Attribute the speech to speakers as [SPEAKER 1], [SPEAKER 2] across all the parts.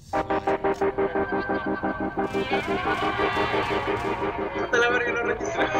[SPEAKER 1] Hasta la verga no registra.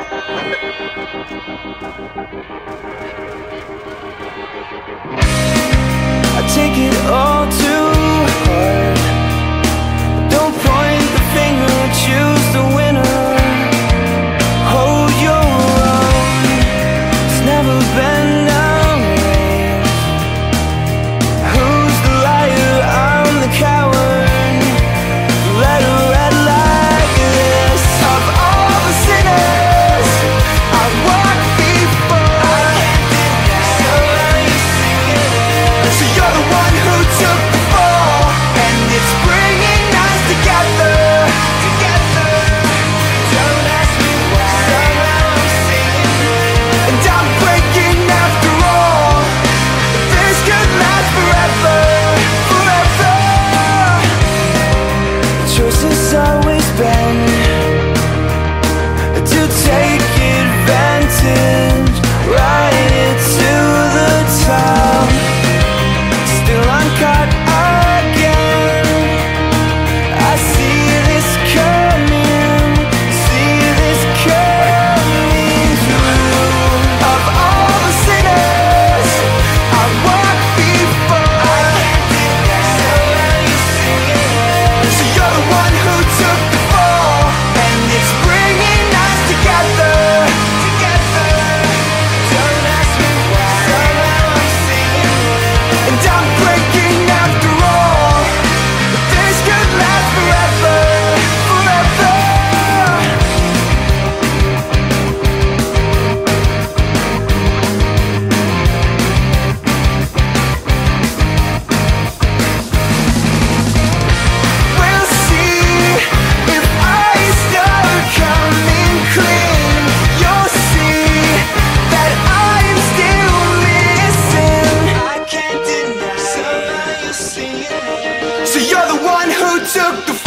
[SPEAKER 2] I take it all too hard. Don't point the finger, choose the winner. Hold your own. It's never been a race. Who's the liar? I'm the coward. Let a red like this. Of all the sinners I've walked before, so now you sing it. So you're the one who took the fall, and it's bringing us together. Don't ask me why, so now I'm singing it. And I'm breaking after all. This could last forever, forever. The choice has always been to take advantage, ride it to the top. Still I'm caught again. I see this coming, see this coming through. Of all the sinners I've walked before, so now you sing it. So you're the one who took the fall, and it's bringing us together. Don't ask me why, so now I'm singing it. And I'm breaking after all. This could last forever, forever. We'll see if I start coming clean. You'll see that I'm still missing. I can't deny, so now you see it. So you're the one who took the